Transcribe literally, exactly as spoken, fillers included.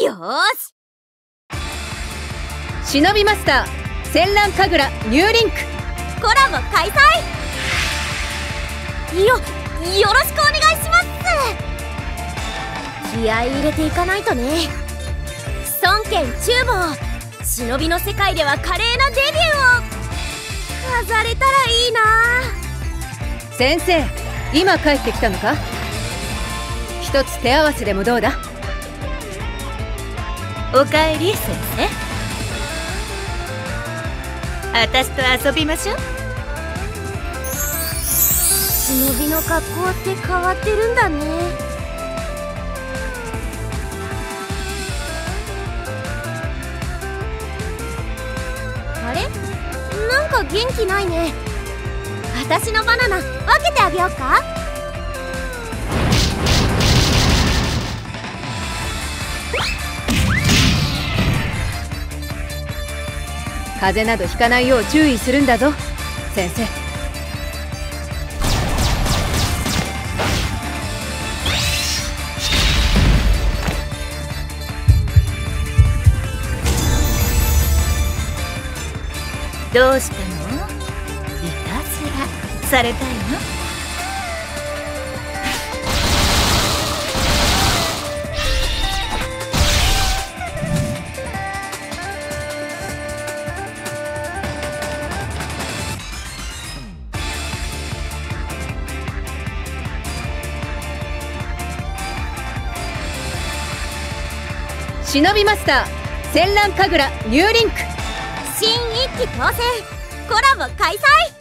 よーし。 忍びマスター戦乱神楽ニューリンクコラボ開催。よよろしくお願いします。気合い入れていかないとね。孫権中坊、忍びの世界では華麗なデビューを飾れたらいいな。 先生、今帰ってきたのか。一つ手合わせでもどうだ。 おかえり先生。私と遊びましょう。 忍びの格好って変わってるんだね。あれ、なんか元気ないね。私のバナナ分けてあげようか。 風邪などひかないよう注意するんだぞ先生。 どうしたの？いたずらされたいの？ 忍びマスター戦乱神楽ニューリンク新一期当選コラボ開催。